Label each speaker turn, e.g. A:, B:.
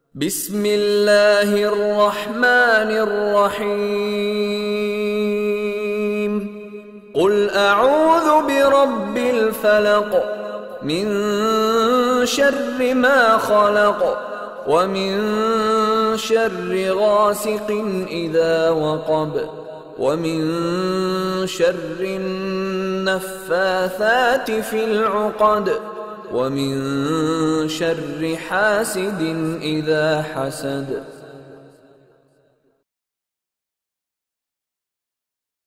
A: بسم الله الرحمن الرحيم. قل أعوذ برب الفلق من شر ما خلق ومن شر غاسق إذا وقب ومن شر النفاثات في العقد ومن شر حاسد إذا حسد.